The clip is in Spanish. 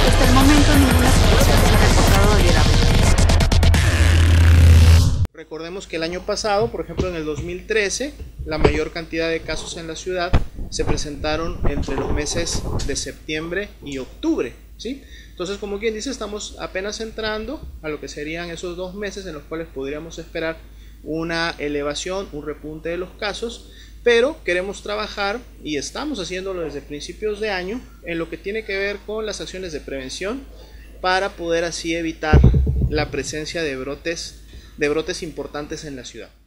Hasta el momento ninguna situación se ha reportado de liderazgo. Recordemos que el año pasado, por ejemplo en el 2013, la mayor cantidad de casos en la ciudad se presentaron entre los meses de septiembre y octubre, ¿sí? Entonces, como quien dice, estamos apenas entrando a lo que serían esos 2 meses en los cuales podríamos esperar una elevación, un repunte de los casos, pero queremos trabajar y estamos haciéndolo desde principios de año en lo que tiene que ver con las acciones de prevención para poder así evitar la presencia de brotes importantes en la ciudad.